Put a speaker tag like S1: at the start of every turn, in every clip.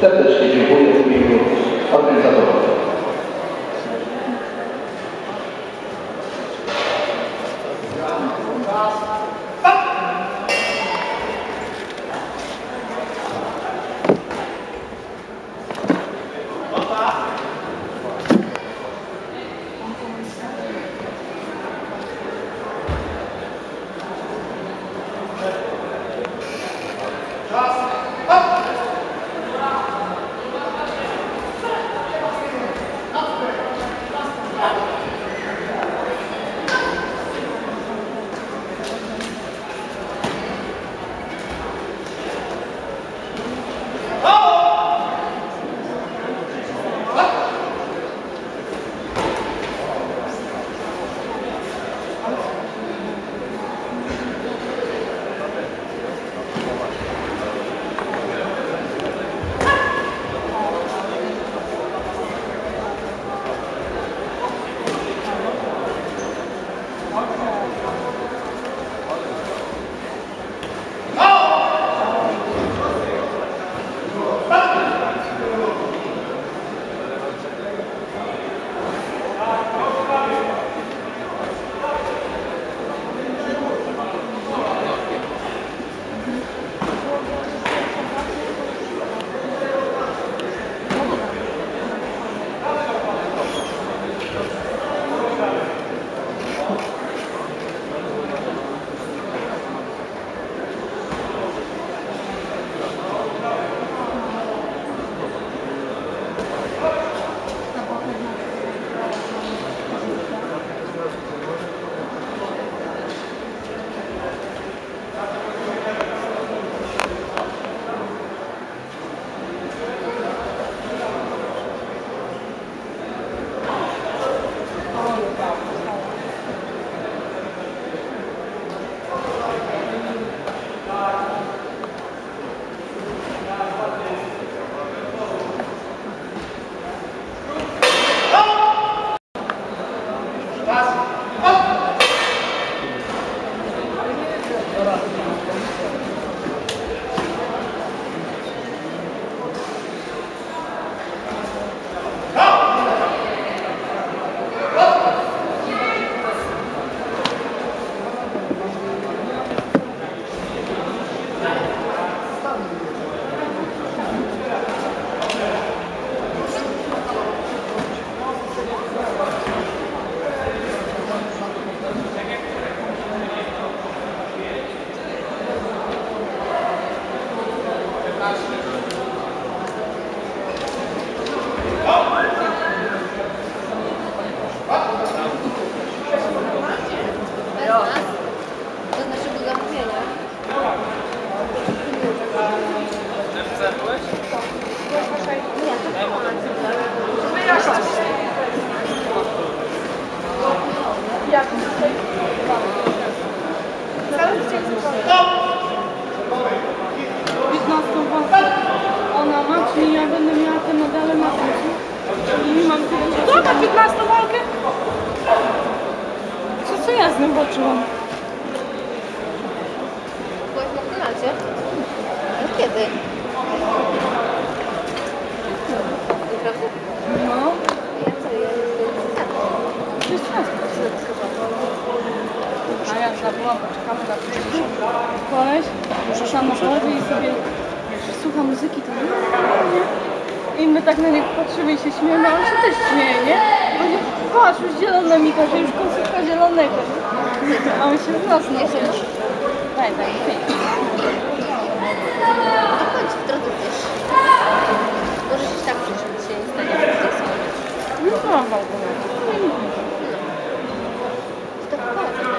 S1: Serdecznie dziękuję w imieniu organizatorów.
S2: Ona ma, czyli ja będę miała te medale na tym. I mam tyle. To na 15 walkę? Co ja z nią walczyłam?
S3: Byłaś na finalcie? A kiedy? Naprawdę?
S2: No.
S3: Ja co? Ja
S2: A ja zabyłam, poczekamy na przyszłość. Koleś, przyszłam na chodzie i sobie słucha muzyki, to nie. I my tak na niego patrzymy i się śmiejemy, a on się też śmieje, nie? Mówi, patrz, już zielone mi każe, już końcówka zielonego. A on się z nas nie śmieje. Daj, ty.
S3: to chodź w drodze też. Możesz iść tam przyjść, żeby się nie stanie w tej słowie.
S2: No próbował go.
S3: To popatrz.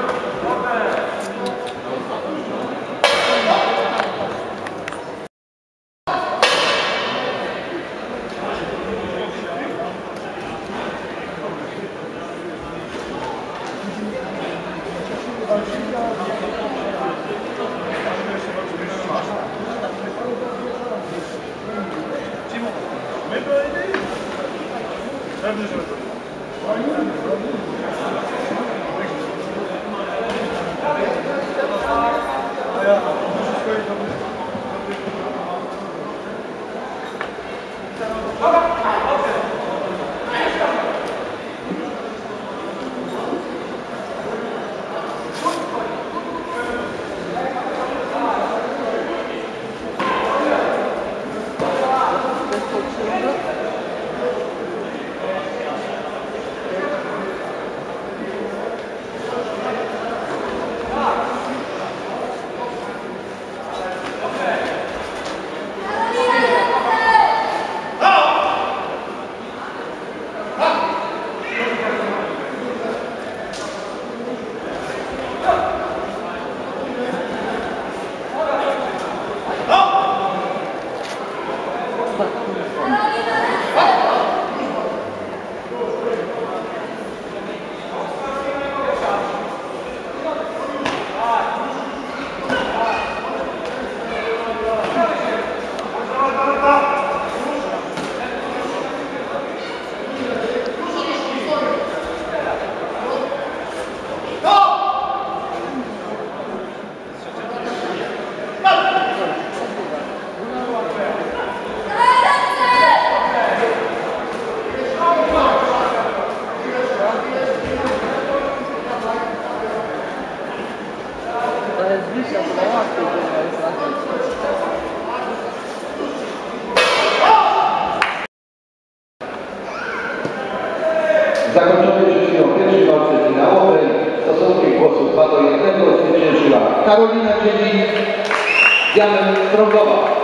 S1: Zakończony przed chwilą pierwszej walce finałowej stosunkiem głosów 2 do 1 zwyciężyła Karolina Dziedzin, Janek Strągowa.